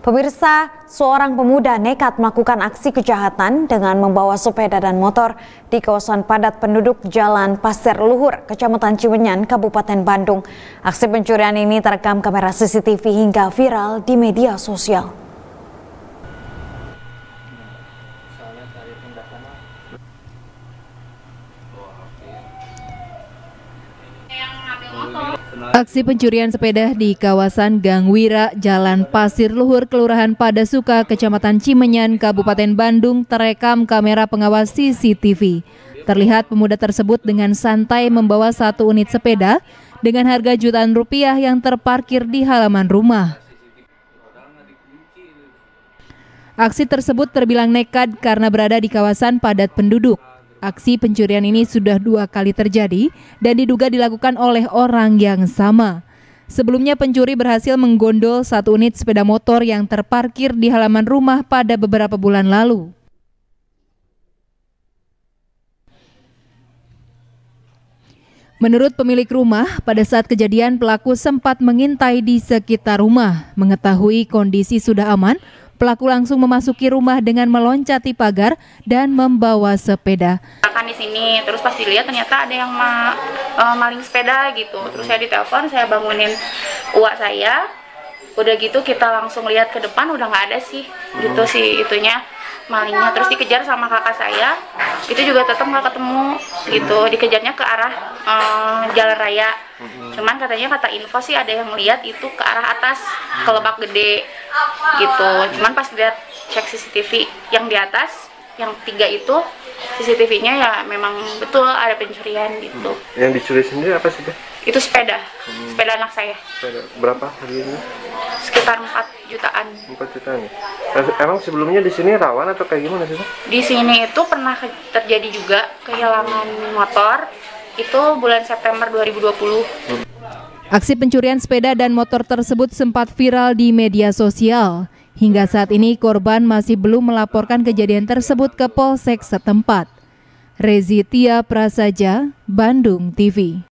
Pemirsa, seorang pemuda nekat melakukan aksi kejahatan dengan membawa sepeda dan motor di kawasan padat penduduk Jalan Pasir Luhur, Kecamatan Cimenyan, Kabupaten Bandung. Aksi pencurian ini terekam kamera CCTV hingga viral di media sosial. Aksi pencurian sepeda di kawasan Gang Wira, Jalan Pasir Luhur, Kelurahan Padasuka, Kecamatan Cimenyan, Kabupaten Bandung terekam kamera pengawas CCTV. Terlihat pemuda tersebut dengan santai membawa satu unit sepeda dengan harga jutaan rupiah yang terparkir di halaman rumah. Aksi tersebut terbilang nekat karena berada di kawasan padat penduduk. Aksi pencurian ini sudah 2 kali terjadi dan diduga dilakukan oleh orang yang sama. Sebelumnya pencuri berhasil menggondol satu unit sepeda motor yang terparkir di halaman rumah pada beberapa bulan lalu. Menurut pemilik rumah, pada saat kejadian pelaku sempat mengintai di sekitar rumah. Mengetahui kondisi sudah aman, pelaku langsung memasuki rumah dengan meloncati pagar dan membawa sepeda. Kan di sini, terus pas dilihat ternyata ada yang maling sepeda gitu. Terus saya ditelepon, saya bangunin uak saya. Udah gitu kita langsung lihat ke depan, udah nggak ada sih, gitu sih itunya malingnya. Terus dikejar sama kakak saya, itu juga tetap nggak ketemu gitu. Dikejarnya ke arah jalan raya. Cuman katanya kata info sih ada yang lihat itu ke arah atas, ke Lebak Gede gitu. Cuman pas lihat cek CCTV yang di atas, yang 3 itu CCTV-nya ya memang betul ada pencurian gitu. Yang dicuri sendiri apa sih? Itu sepeda, sepeda anak saya. Sepeda. Berapa harganya? Sekitar 4 jutaan. 4 jutaan. Emang sebelumnya di sini rawan atau kayak gimana sih? Di sini itu pernah terjadi juga kehilangan motor. Itu bulan September 2020. Aksi pencurian sepeda dan motor tersebut sempat viral di media sosial. Hingga saat ini korban masih belum melaporkan kejadian tersebut ke Polsek setempat. Rezi Tia Prasaja, Bandung TV.